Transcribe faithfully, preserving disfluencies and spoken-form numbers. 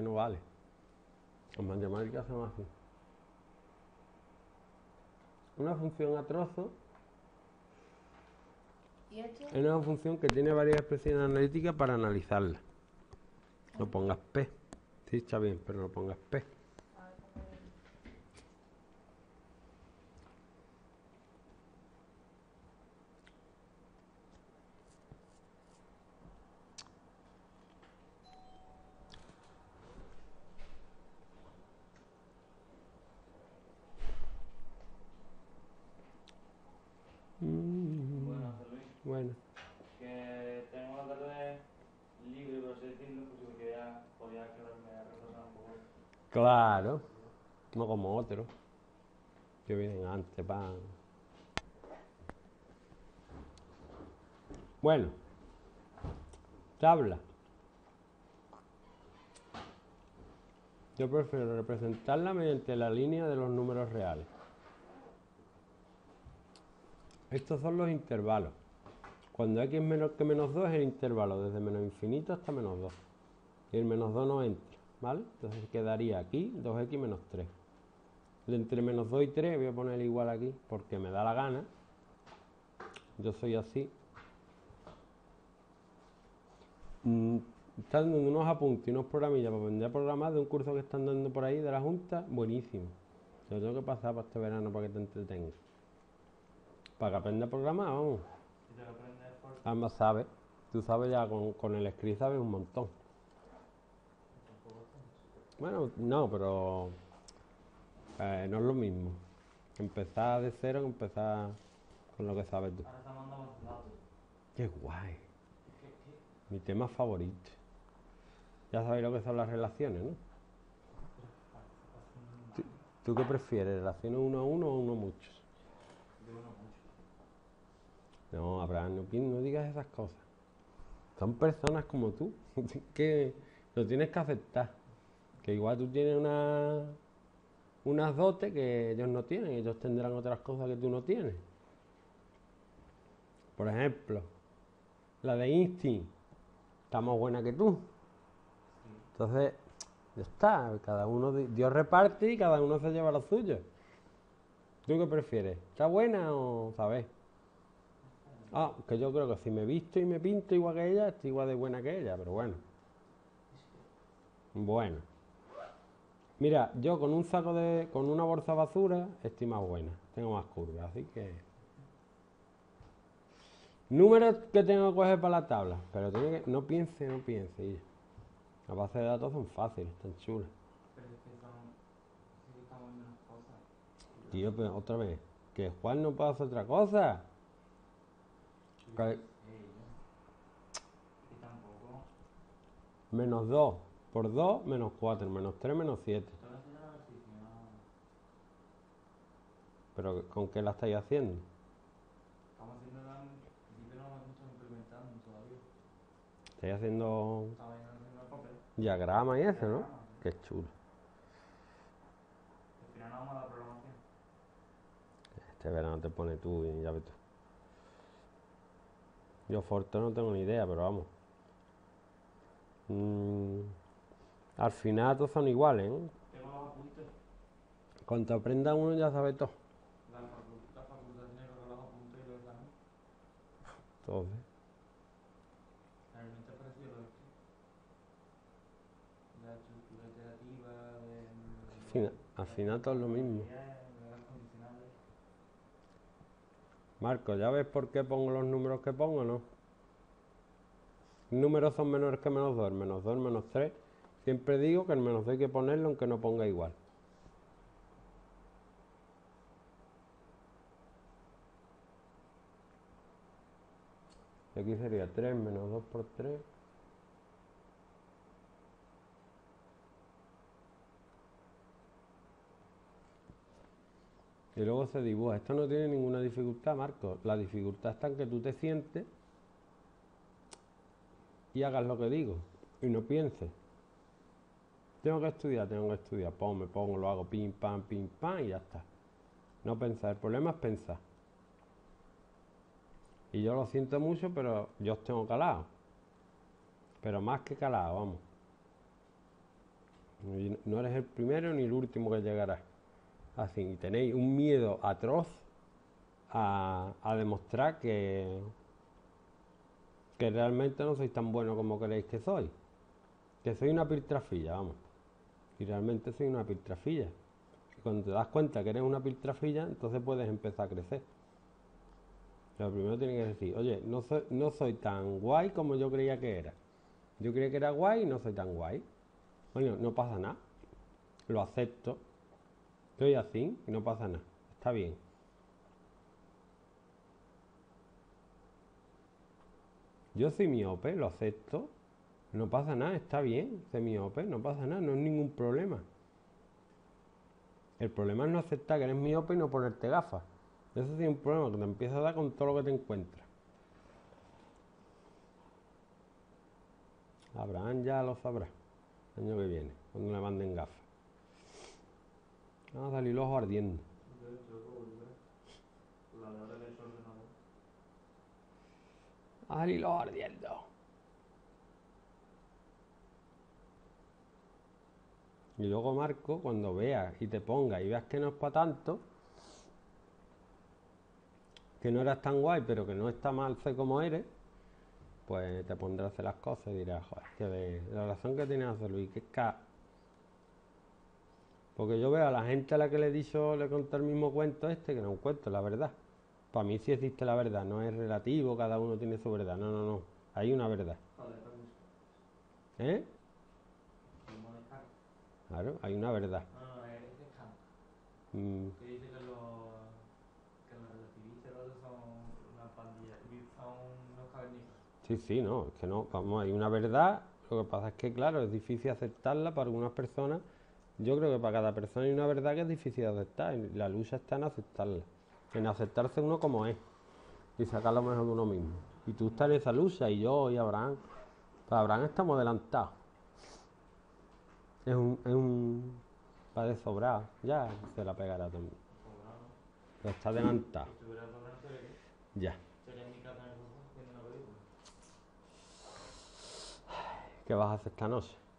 que no vale. Las matemáticas son así. Una función a trozos ¿Y esto? es una función que tiene varias expresiones analíticas para analizarla. No pongas P. Sí, está bien, pero no pongas P. A ver, ¿cómo es? Mm, Bueno, José Luis, bueno. que tengo la tarde libre, por así decirlo, pues si me quería, podía quedarme a repasar un poco. Claro. No como otros que vienen antes, pan. Bueno. Tabla. Yo prefiero representarla mediante la línea de los números reales. Estos son los intervalos. Cuando x es menor que menos dos es el intervalo desde menos infinito hasta menos dos. Y el menos dos no entra, ¿vale? Entonces quedaría aquí dos equis menos tres. De entre menos dos y tres voy a poner igual aquí porque me da la gana. Yo soy así. Mm, están dando unos apuntes y unos programillas para aprender a programar de un curso que están dando por ahí de la Junta, buenísimo. Lo tengo que pasar para este verano para que te entretengas. Para que aprenda a programar, vamos. Si te lo aprendes por... Además sabes, tú sabes ya con, con el script sabes un montón. Tampoco tanto. Bueno, no, pero eh, no es lo mismo. Empezar de cero que empezar con lo que sabes tú. Ahora estamos dando más datos. Qué guay. ¿Qué, qué? Mi tema favorito. Ya sabéis lo que son las relaciones, ¿no? ¿Tú, tú qué prefieres? ¿Relaciones uno a uno o uno a muchos? De uno mucho. No, Abraham, no, pi- no digas esas cosas. Son personas como tú que lo tienes que aceptar. Que igual tú tienes una, unas dotes que ellos no tienen, ellos tendrán otras cosas que tú no tienes. Por ejemplo, la de Einstein está más buena que tú. Sí. Entonces, ya está, cada uno, di- Dios reparte y cada uno se lleva lo suyo. ¿Tú qué prefieres? ¿Está buena o sabes? Ah, que yo creo que si me visto y me pinto igual que ella, estoy igual de buena que ella, pero bueno. Bueno. Mira, yo con un saco de, con una bolsa de basura estoy más buena, tengo más curvas, así que... Números que tengo que coger para la tabla, pero tiene que, no piense, no piense. Y las bases de datos son fáciles, están chulas. Pero es que son... Sí que estamos viendo unas cosas. Tío, pero otra vez, que Juan no puede hacer otra cosa. Yo Que- qué sé, yo. Que tampoco... Menos dos por dos, menos cuatro, menos tres, menos siete. Esto no se llama ejercicio, no... Pero ¿con qué la estáis haciendo? Estamos haciendo la... En principio no lo hemos hecho implementando todavía. Estáis haciendo Estamos haciendo el papel. diagrama y eso, ¿no? Diagrama, sí. Qué chulo. Al final no vamos a la programación. Este verano te pone tú y ya ves tú. Yo Forte no tengo ni idea, pero vamos. Mm, al final todos son iguales, ¿eh? Tengo los apuntes. Cuando aprenda uno ya sabe todo. La, facu la facultad tiene que ver los apuntes y los exámenes. Entonces, Realmente ha parecido lo de la estructura iterativa, de... al final, al final todo es lo mismo. De las condicionales. Marco, ¿ya ves por qué pongo los números que pongo, no? Números son menores que menos dos, menos dos, menos tres. Siempre digo que el menos dos hay que ponerlo aunque no ponga igual. Y aquí sería tres menos dos por tres. Y luego se dibuja. Esto no tiene ninguna dificultad, Marco. La dificultad está en que tú te sientes y hagas lo que digo. Y no pienses. Tengo que estudiar, tengo que estudiar. Pum, me pongo, lo hago pim, pam, pim, pam y ya está. No pensar. El problema es pensar. Y yo lo siento mucho, pero yo os tengo calado. Pero más que calado, vamos. Y no eres el primero ni el último que llegará. Así, y tenéis un miedo atroz a, a demostrar que, que realmente no sois tan bueno como creéis que sois. Que soy una piltrafilla, vamos. Y realmente soy una piltrafilla. Y cuando te das cuenta que eres una piltrafilla, entonces puedes empezar a crecer. Pero primero tienes que decir, oye, no soy, no soy tan guay como yo creía que era. Yo creía que era guay y no soy tan guay. Bueno, no pasa nada. Lo acepto. Estoy así y no pasa nada. Está bien. Yo soy miope, lo acepto. No pasa nada, está bien. Soy miope, no pasa nada, no es ningún problema. El problema es no aceptar que eres miope y no ponerte gafas. Eso sí es un problema que te empieza a dar con todo lo que te encuentras. Abraham ya lo sabrá el año que viene, cuando le manden gafas. Van a salir los ojos ardiendo. De hecho, la de ahora le he hecho ordenador. Van a salir los ojos ardiendo. Y luego Marco, cuando veas y te pongas y veas que no es para tanto, que no eras tan guay, pero que no está mal ser como eres, pues te pondrás a hacer las cosas y dirás, joder, que de la razón que tienes hacer Luis, que es que... Porque yo veo a la gente a la que le he dicho, le conté el mismo cuento este, que no es un cuento, la verdad. Para mí sí existe la verdad, no es relativo, cada uno tiene su verdad, no, no, no, hay una verdad. Joder, permiso. ¿Eh? ¿Cómo de Kant? Claro, hay una verdad. No, no, es de Kant. Mm, Que dice que los, que los relativistas los son una pandilla, y son unos cavernícolas. sí, sí, no, es que no, vamos, hay una verdad, lo que pasa es que, claro, es difícil aceptarla para algunas personas. Yo creo que para cada persona hay una verdad que es difícil de aceptar, y la lucha está en aceptarla, en aceptarse uno como es, y sacar lo mejor de uno mismo. Y tú estás en esa lucha, y yo, y Abraham. Pues Abraham estamos adelantados. Es un, es un... va de sobrado, ya se la pegará también. Sobrado, ¿no? Pero está adelantado, Si estuviera sobrado, sería que ya. sería en mi casa en el sofá viendo una película. ¿Qué vas a hacer esta noche?